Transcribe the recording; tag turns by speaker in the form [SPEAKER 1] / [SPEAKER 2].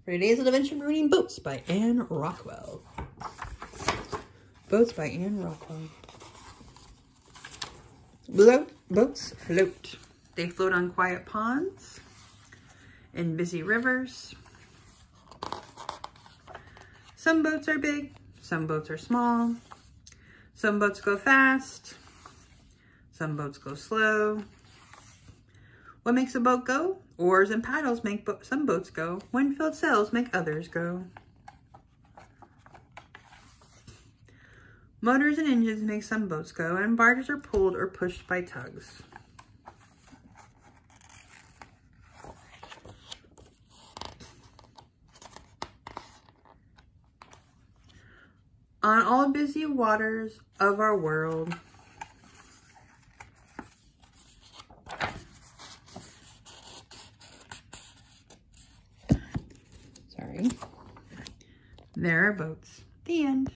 [SPEAKER 1] For today's adventure, we're reading Boats by Anne Rockwell. Boats by Anne Rockwell. Boats float. They float on quiet ponds, in busy rivers. Some boats are big, some boats are small. Some boats go fast, some boats go slow. What makes a boat go? Oars and paddles make some boats go. Wind-filled sails make others go. Motors and engines make some boats go, and barges are pulled or pushed by tugs. On all busy waters of our world, there are boats. The end.